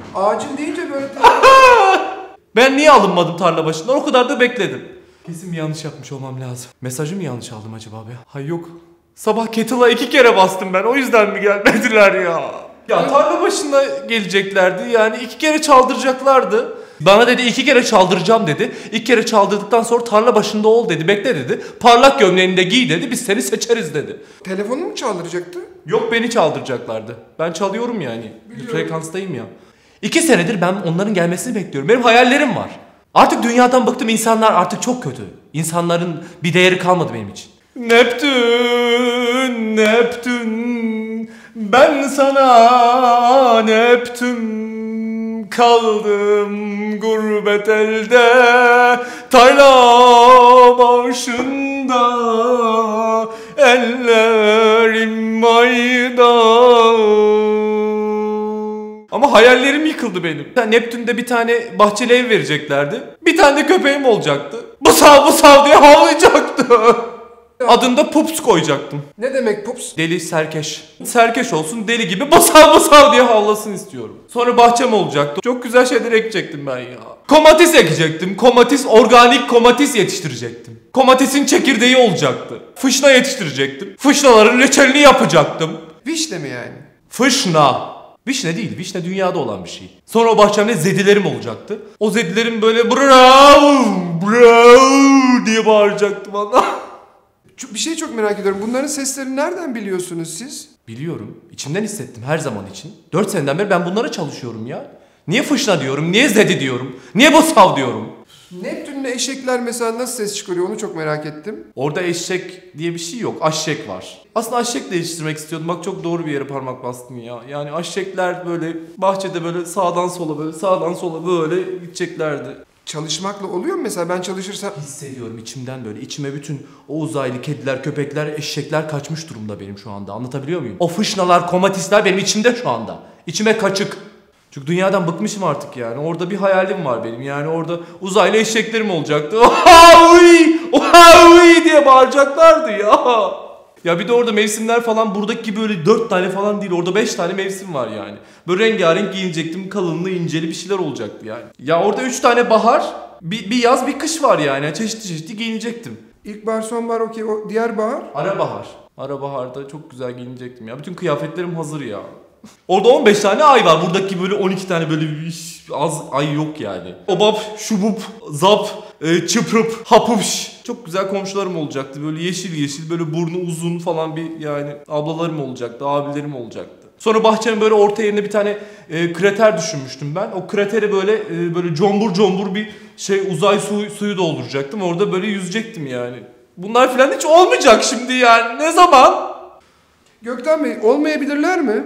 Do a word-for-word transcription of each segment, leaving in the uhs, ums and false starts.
Acil deyince böyle... Ben niye alınmadım tarla başından? O kadar da bekledim. Kesin bir yanlış yapmış olmam lazım. Mesajı mı yanlış aldım acaba be? Hay yok. Sabah kettle'a iki kere bastım ben. O yüzden mi gelmediler ya? Ya tarla başına geleceklerdi. Yani iki kere çaldıracaklardı. Bana dedi iki kere çaldıracağım dedi. İlk kere çaldırdıktan sonra tarla başında ol dedi. Bekle dedi. Parlak gömleğini de giy dedi. Biz seni seçeriz dedi. Telefonu mu çaldıracaktı? Yok, beni çaldıracaklardı. Ben çalıyorum yani. Biliyorum. Frekanstayım ya. İki senedir ben onların gelmesini bekliyorum. Benim hayallerim var. Artık dünyadan bıktım. İnsanlar artık çok kötü. İnsanların bir değeri kalmadı benim için. Neptün, Neptün, ben sana Neptün. Kaldım gurbet elde, tarla başında, ellerim mayda. Ama hayallerim yıkıldı benim. Neptün'de bir tane bahçeli ev vereceklerdi. Bir tane de köpeğim olacaktı. Bu sav bu sav diye havlayacaktı. Adını da Pups koyacaktım. Ne demek Pups? Deli serkeş. Serkeş olsun, deli gibi basav basav diye havlasın istiyorum. Sonra bahçem olacaktı. Çok güzel şeyler ekecektim ben ya. Komatis ekecektim. Komatis, organik komatis yetiştirecektim. Komatis'in çekirdeği olacaktı. Fışna yetiştirecektim. Fışnaların reçelini yapacaktım. Vişne mi yani? Fışna. Vişne değil, vişne dünyada olan bir şey. Sonra o bahçemde zedilerim olacaktı. O zedilerim böyle bravo, bravo diye bağıracaktı bana. Bir şey çok merak ediyorum. Bunların seslerini nereden biliyorsunuz siz? Biliyorum. İçimden hissettim her zaman için. Dört seneden beri ben bunlara çalışıyorum ya. Niye fışna diyorum, niye zedi diyorum, niye bosav diyorum? Neptün'le eşekler mesela nasıl ses çıkarıyor onu çok merak ettim. Orada eşek diye bir şey yok. Aşek var. Aslında aşek değiştirmek istiyordum. Bak çok doğru bir yere parmak bastın ya. Yani aşekler böyle bahçede böyle sağdan sola böyle sağdan sola böyle gideceklerdi. Çalışmakla oluyor mu mesela ben çalışırsam? Hissediyorum içimden böyle. İçime bütün o uzaylı kediler, köpekler, eşekler kaçmış durumda benim şu anda. Anlatabiliyor muyum? O fışnalar, komatisler benim içimde şu anda. İçime kaçık. Çünkü dünyadan bıkmışım artık yani. Orada bir hayalim var benim. Yani orada uzaylı eşeklerim olacaktı. Ohavi! Ohavi diye bağıracaklardı ya. Ya bir de orada mevsimler falan buradaki gibi böyle dört tane falan değil. Orada beş tane mevsim var yani. Böyle rengarenk giyinecektim. Kalınlı, inceli bir şeyler olacaktı yani. Ya orada üç tane bahar, bir, bir yaz, bir kış var yani. Çeşitli çeşitli giyinecektim. İlkbahar, sonbahar okey. O diğer bahar? Ara bahar. Ara baharda çok güzel giyinecektim ya. Bütün kıyafetlerim hazır ya. Orada on beş tane ay var. Buradaki böyle on iki tane böyle az ay yok yani. Obap, şubup, zap, e, çıprıp, hapıpş. Çok güzel komşularım olacaktı. Böyle yeşil yeşil, böyle burnu uzun falan bir yani ablalarım olacaktı, abilerim olacaktı. Sonra bahçenin böyle orta yerine bir tane e, krater düşünmüştüm ben. O krateri böyle e, böyle combur combur bir şey uzay su, suyu dolduracaktım. Orada böyle yüzecektim yani. Bunlar falan hiç olmayacak şimdi yani. Ne zaman? Gökten Bey olmayabilirler mi?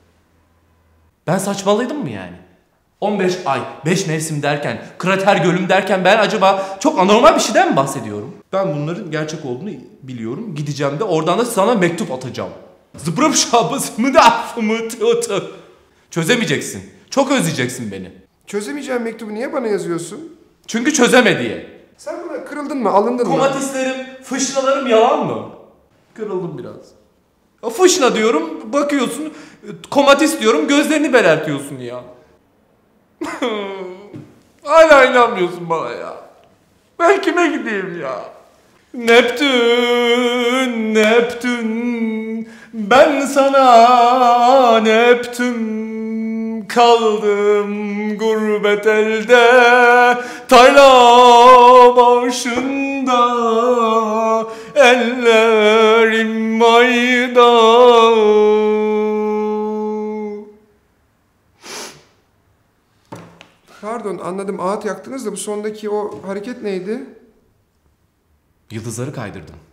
Ben saçmalıydım mı yani? on beş ay, beş mevsim derken, krater gölüm derken ben acaba çok anormal bir şeyden mi bahsediyorum? Ben bunların gerçek olduğunu biliyorum. Gideceğim de oradan da sana mektup atacağım. Zıbrıp şabız mı da mı tı. Çözemeyeceksin. Çok özleyeceksin beni. Çözemeyeceğim mektubu niye bana yazıyorsun? Çünkü çözeme diye. Sen buna kırıldın mı, alındın mı? Komatislerim, fışnalarım yalan mı? Kırıldım biraz. Fışna diyorum, bakıyorsun, komatis diyorum, gözlerini bereltiyorsun ya. Hala inanmıyorsun bana ya. Ben kime gideyim ya? Neptün, Neptün, ben sana Neptün. Kaldım gurbet elde, tarla başında, ellerim mayda. Pardon anladım ağıt yaktınız da bu sondaki o hareket neydi? Yıldızları kaydırdım.